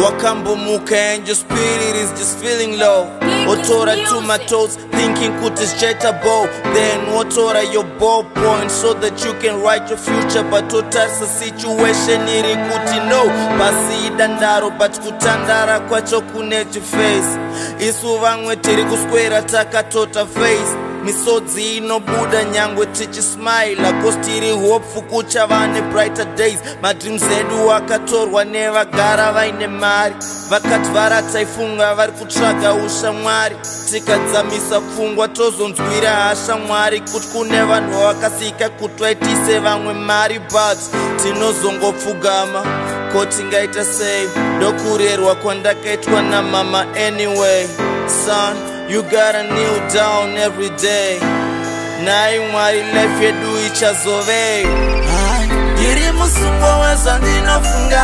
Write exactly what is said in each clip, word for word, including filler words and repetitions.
Wakambomuka and your spirit is just feeling low. Otora to my toes, thinking could is jetable. Then otora your ballpoint so that you can write your future. But totas a situation iri kuti no. Basi dandaro but kutandara kwacho kunet your face. Isu vangwe tiri kusquare takatota face. Misodzi inobuda nyangwe tichi smile akostiri hope fukucha vane brighter days. My dreams edu wakatorwa nevagara vaine mari vakati varataifunga vari kutsvaga ushamwari tikadzamisa pfungwa tozonzwira hasha mwari kuti kune vanhu vakasika kuti vaitise vamwe mari but tinozongopfugama kotingaita sei ndokurerwa kwandakaitwa namama anyway. Son, you gotta kneel down every day. Nai mwari life yedu ichazove. Ndiri musungo wezvandinofunga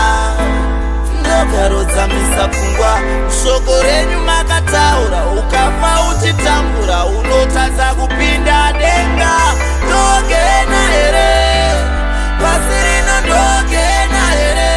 ndogarodzamisa pfungwa shoko renyu makataura ukafa uchitambura unotadza kupinda denga. Ndogena here pasi rino ndogena here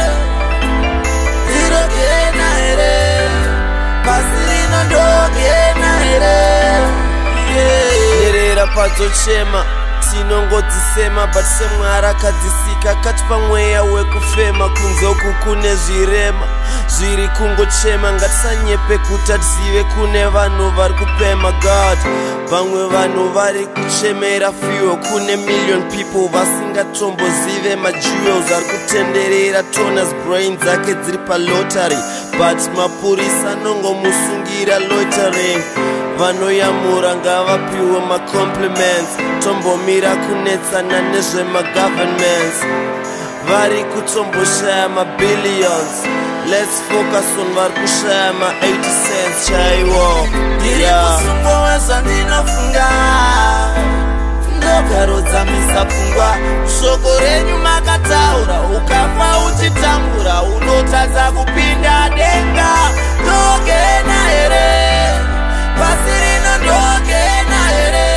ndinogena here pasi rino ndogena here nerera padzochema tinongodzisema but semwari akadzisika katipa mweya wekufema kunze uku kune zvirema zviri kungochema ngatisanyepe kuti tizive kune vanhu vari kupema God. Vamwe vanhu vari kuchemera fuel kune million people vasingatombozive majewels ari kutenderera tonas brain dzake dziri palotary but mapurisa anongomusungira loitering. Vanoyamura ngavapiwe macompliments tombomira kunetsana nezvemagovernments vari kutomboshaya mabillions. Let's focus on vari kushaya ma eighty cents chaiwo. Ndiri musungo wezvandinofunga ndogarodzamisa pfungwa shoko renyu makataura ukafa uchitambura unotadza kupinda denga. Ndogena here pasi rino ndogena here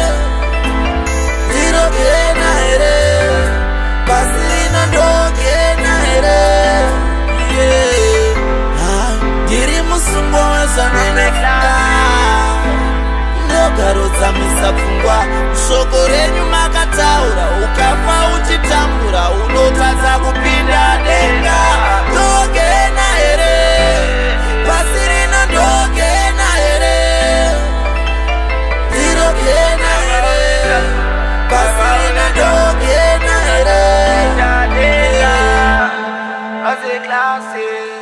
ndinogena here pasi rino ndogena here ndiri musungo wezvandinofunga ndogarodzamisa pfungwa shoko renyu makataura ukafa uchitambura unotadza kupinda denga. Ndogena here pasi rino ndogena here ndinogena here pasi rino ndogena here. As a classic